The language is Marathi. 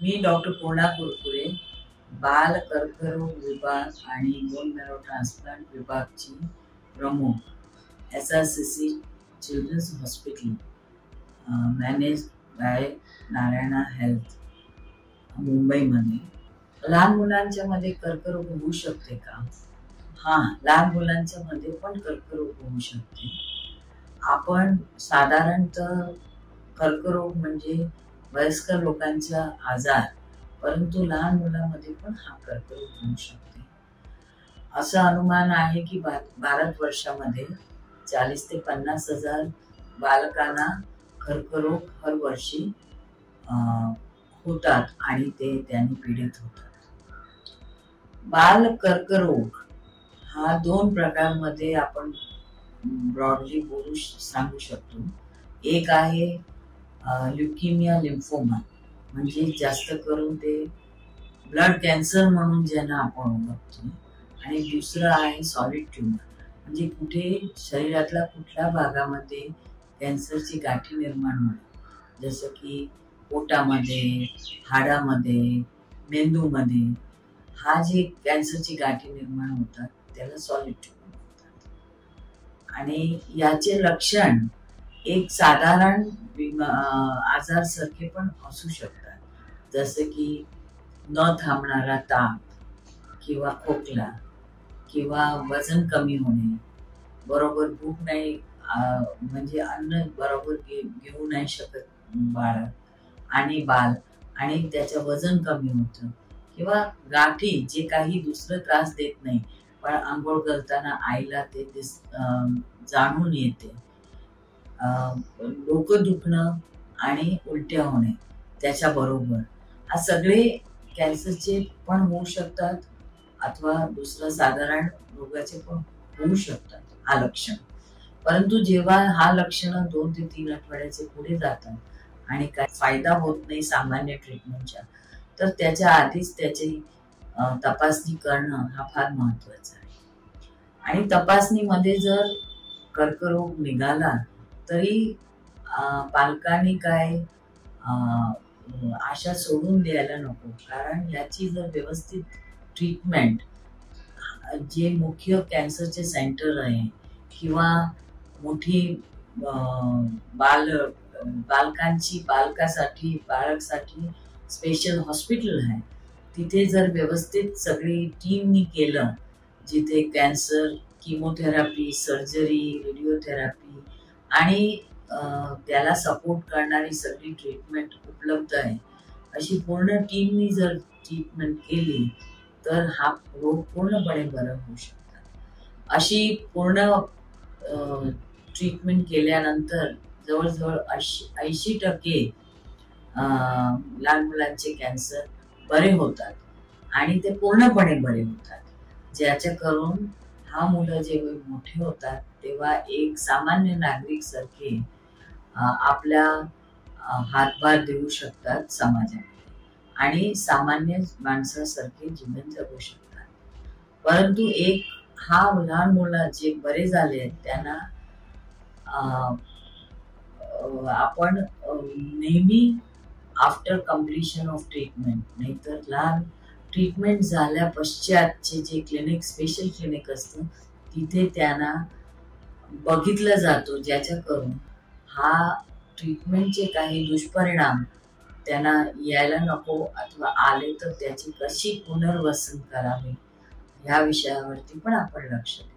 मी डॉक्टर पूर्णा कुरकुरे, बाल कर्करोग विभाग आणि बोन मॅरो ट्रान्सप्लांट विभागची प्रमुख SRCC children's hospital manage by Narayana health मुंबईमध्ये. लहान मुलांच्या मध्ये कर्करोग होऊ शकते का? हां, लहान मुलांच्या मध्ये पण कर्करोग होऊ शकते. आपण साधारणतः कर्करोग म्हणजे वयस्कर लोकांचा आजार, परंतु लहान मुलांमध्ये पण हा कर्करोग होऊ शकते. असं अनुमान आहे की भारतवर्षामध्ये 40 ते 50 हजार बालकांना कर्करोग हर वर्षी होतात आणि ते त्यांनी पीडित होतात. बाल कर्करोग हा 2 प्रकारमध्ये आपण ब्रॉडली सांगू शकतो. एक आहे ल्युकेमिया लिम्फोमा, म्हणजे जास्त करून ते ब्लड कॅन्सर म्हणून ज्यांना आपण ओळखतो, आणि दुसरं आहे सॉलिड ट्यूमर, म्हणजे कुठे शरीरातल्या कुठल्या भागामध्ये कॅन्सरची गाठी निर्माण होणे, जसं की पोटामध्ये, हाडामध्ये, मेंदूमध्ये. हा जे कॅन्सरची गाठी निर्माण होतात त्याला सॉलिड ट्यूमर म्हणतात. आणि याचे लक्षण एक साधारण आजार सारखे पण असू शकतात, जसं की न थांबणारा ताप किंवा खोकला किंवा वजन कमी होणे, बरोबर भूक नाही, म्हणजे अन्न बरोबर घेऊ नाही शकत बाळ आणि त्याचं वजन कमी होतं, किंवा गाठी जे काही दुसरं त्रास देत नाही पण आंघोळ करताना आईला ते जाणून येते, डोकं दुखणं आणि उलट्या होणे त्याच्याबरोबर. हा सगळे कॅन्सरचे पण होऊ शकतात अथवा दुसरं साधारण रोगाचे पण होऊ शकतात हा लक्षण. परंतु जेव्हा हा लक्षण 2 ते 3 आठवड्याचे पुढे जातात आणि काय फायदा होत नाही सामान्य ट्रीटमेंटच्या, तर त्याच्या आधीच त्याची तपासणी करणं हा फार महत्वाचा आहे. आणि तपासणीमध्ये जर कर्करोग निघाला तरी पालकांनी काय आशा सोडून द्यायला नको, कारण याची जर व्यवस्थित ट्रीटमेंट जे मुख्य कॅन्सरचे सेंटर आहे किंवा मोठी बाळकासाठी स्पेशल हॉस्पिटल आहे, तिथे जर व्यवस्थित सगळी टीमनी केलं, जिथे कॅन्सर, किमोथेरपी, सर्जरी, रेडिओथेरपी आणि त्याला सपोर्ट करणारी सगळी ट्रीटमेंट उपलब्ध आहे, अशी पूर्ण टीमनी जर ट्रीटमेंट केली तर हा रोग पूर्णपणे बरा होऊ शकतात. अशी पूर्ण ट्रीटमेंट केल्यानंतर जवळजवळ 80% लहान मुलांचे कॅन्सर बरे होतात आणि ते पूर्णपणे बरे होतात, ज्याच्या करून हा मुलं जेव्हा मोठे होतात तेव्हा एक सामान्य नागरिक सारखे आपल्या हातभार देऊ शकतात समाजामध्ये आणि सामान्य माणसासारखे जीवन जगू शकतात. परंतु एक हा लहान मुलं जे बरे झाले आहेत त्यांना आपण नेहमी आफ्टर कम्प्लिशन ऑफ ट्रीटमेंट, नाहीतर लहान ट्रीटमेंट झाल्या पश्चातचे जे क्लिनिक, स्पेशल क्लिनिक असतं, तिथे त्यांना बघितलं जातो, ज्याच्या करून हा ट्रीटमेंटचे काही दुष्परिणाम त्यांना यायला नको, अथवा आले तर त्याची कशी पुनर्वसन करावे ह्या विषयावरती पण आपण लक्ष द्यावं.